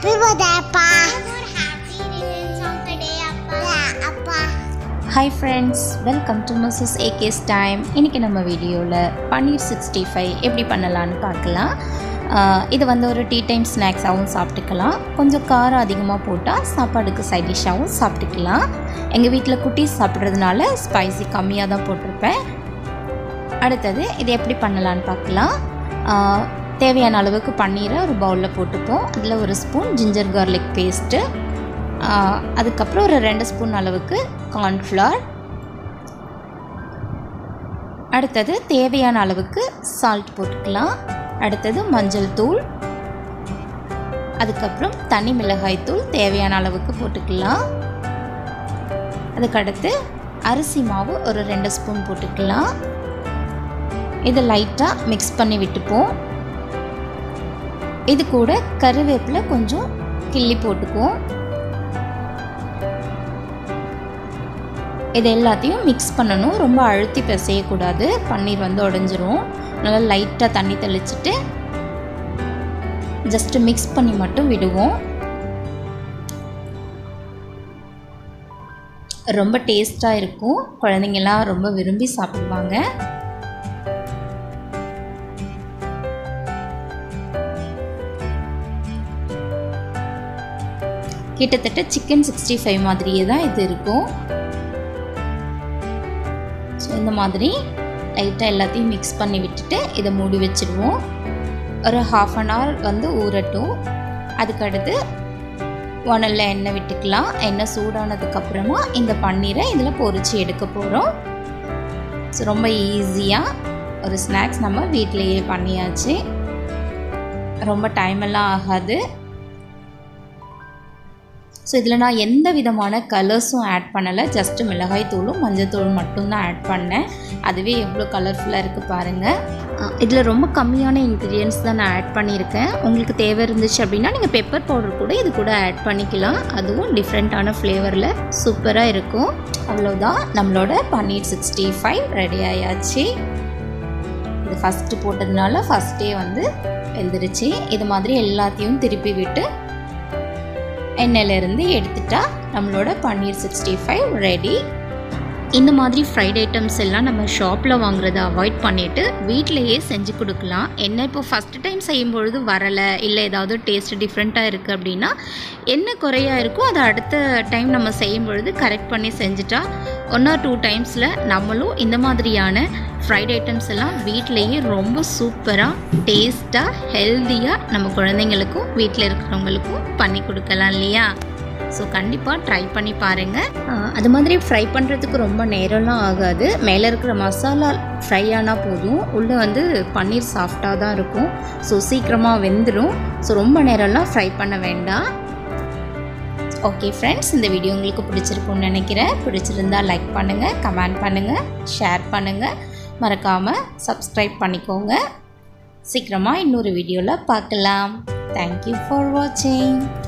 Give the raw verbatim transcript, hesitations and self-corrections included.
Happy birthday, Appa. More happy returns of the day, Appa. Yeah, Appa. Hi friends, welcome to Missus A K's time. இன்னைக்கு நம்ம வீடியோல பன்னீர் sixty-five எப்படி பண்ணலாம்னு பார்க்கலாம். இது வந்து ஒரு டீ டைம் ஸ்நாக்ஸாகவும் சாப்பிட்டுக்கலாம். கொஞ்சம் காரம் அதிகமாக போட்டால் சாப்பாடுக்கு சைட் டிஷ்ஷாகவும் சாப்பிட்டுக்கலாம். எங்கள் வீட்டில் குட்டீஸ் சாப்பிட்றதுனால ஸ்பைசி கம்மியாக தான் போட்டிருப்பேன். அடுத்தது இது எப்படி பண்ணலான்னு பார்க்கலாம். தேவையான அளவுக்கு பன்னீரை ஒரு பவுலில் போட்டுப்போம். அதில் ஒரு ஸ்பூன் ஜிஞ்சர் கார்லிக் பேஸ்ட்டு, அதுக்கப்புறம் ஒரு ரெண்டு ஸ்பூன் அளவுக்கு கார்ன்ஃப்ளவர், அடுத்தது தேவையான அளவுக்கு சால்ட் போட்டுக்கலாம். அடுத்தது மஞ்சள் தூள், அதுக்கப்புறம் தனி மிளகாய் தூள் தேவையான அளவுக்கு போட்டுக்கலாம். அதுக்கடுத்து அரிசி மாவு ஒரு ரெண்டு ஸ்பூன் போட்டுக்கலாம். இதை லைட்டாக மிக்ஸ் பண்ணி விட்டுப்போம். இது கூட கருவேப்பிலை கொஞ்சம் கிள்ளி போட்டுக்குவோம். இது எல்லாத்தையும் மிக்ஸ் பண்ணணும். ரொம்ப அழுத்தி பிசையக்கூடாது, பன்னீர் வந்து உடைஞ்சிரும். நல்லா லைட்டாக தண்ணி தெளிச்சுட்டு ஜஸ்ட் மிக்ஸ் பண்ணி மட்டும் விடுவோம். ரொம்ப டேஸ்ட்டாக இருக்கும். குழந்தைங்கள்லாம் ரொம்ப விரும்பி சாப்பிடுவாங்க. கிட்டத்தட்ட சிக்கன் சிக்ஸ்டி ஃபைவ் மாதிரியே தான் இது இருக்கும். ஸோ இந்த மாதிரி லைட்டாக எல்லாத்தையும் மிக்ஸ் பண்ணி விட்டுட்டு இதை மூடி வச்சுடுவோம். ஒரு ஹாஃப் அன் ஹவர் வந்து ஊறட்டும். அதுக்கடுத்து வானலில் எண்ணெய் விட்டுக்கலாம். எண்ணெய் சூடானதுக்கப்புறமா இந்த பன்னீரை இதில் பொரிச்சு எடுக்க போகிறோம். ஸோ ரொம்ப ஈஸியாக ஒரு ஸ்நாக்ஸ் நம்ம வீட்டிலையே பண்ணியாச்சு. ரொம்ப டைமெல்லாம் ஆகாது. ஸோ இதில் நான் எந்த விதமான கலர்ஸும் ஆட் பண்ணலை. ஜஸ்ட்டு மிளகாய் தூளும் மஞ்சள் தூளும் மட்டும்தான் ஆட் பண்ணேன். அதுவே எவ்வளோ கலர்ஃபுல்லாக இருக்குது பாருங்கள். இதில் ரொம்ப கம்மியான இன்க்ரீடியன்ஸ் தான் நான் ஆட் பண்ணியிருக்கேன். உங்களுக்கு தேவை இருந்துச்சு அப்படின்னா நீங்கள் பெப்பர் பவுடர் கூட இது கூட ஆட் பண்ணிக்கலாம். அதுவும் டிஃப்ரெண்ட்டான ஃப்ளேவரில் சூப்பராக இருக்கும். அவ்வளோதான், நம்மளோட பன்னீர் சிக்ஸ்டி ஃபைவ் ரெடி ஆயாச்சு. இது ஃபஸ்ட்டு போட்டதுனால ஃபஸ்ட்டே வந்து வெந்துருச்சு. இது மாதிரி எல்லாத்தையும் திருப்பி விட்டு எண்ணெயிலேருந்து எடுத்துட்டா நம்மளோட பன்னீர் சிக்ஸ்டி ஃபைவ் ரெடி. இந்த மாதிரி ஃப்ரைட் ஐட்டம்ஸ் எல்லாம் நம்ம ஷாப்பில் வாங்குறத அவாய்ட் பண்ணிவிட்டு வீட்டிலையே செஞ்சு கொடுக்கலாம். என்ன இப்போ ஃபஸ்ட்டு டைம் செய்யும்பொழுது வரலை, இல்லை ஏதாவது டேஸ்ட் டிஃப்ரெண்ட்டாக இருக்குது அப்படின்னா என்ன குறையாக இருக்கோ அதை அடுத்த டைம் நம்ம செய்யும் பொழுது கரெக்ட் பண்ணி செஞ்சுட்டா ஒன் ஆர் டூ டைம்ஸில் நம்மளும் இந்த மாதிரியான ஃப்ரைட் ஐட்டம்ஸ் எல்லாம் வீட்டிலையே ரொம்ப சூப்பராக டேஸ்ட்டாக ஹெல்த்தியாக நம்ம குழந்தைங்களுக்கும் வீட்டில் இருக்கிறவங்களுக்கும் பண்ணி கொடுக்கலாம் இல்லையா? ஸோ கண்டிப்பாக ட்ரை பண்ணி பாருங்கள். அது மாதிரி ஃப்ரை பண்ணுறதுக்கு ரொம்ப நேரம்லாம் ஆகாது. மேலே இருக்கிற மசாலா ஃப்ரை ஆனால் போதும். உள்ளே வந்து பன்னீர் சாஃப்டாக தான் இருக்கும். ஸோ சீக்கிரமாக வெந்துடும். ஸோ ரொம்ப நேரம்லாம் ஃப்ரை பண்ண வேண்டாம். ஓகே ஃப்ரெண்ட்ஸ், இந்த வீடியோ உங்களுக்கு பிடிச்சிருக்குன்னு நினைக்கிறேன். பிடிச்சிருந்தா லைக் பண்ணுங்கள், கமெண்ட் பண்ணுங்கள், ஷேர் பண்ணுங்கள், மறக்காமல் சப்ஸ்கிரைப் பண்ணிக்கோங்க. சீக்கிரமாக இன்னொரு வீடியோவில் பார்க்கலாம். தேங்க்யூ ஃபார் வாட்சிங்.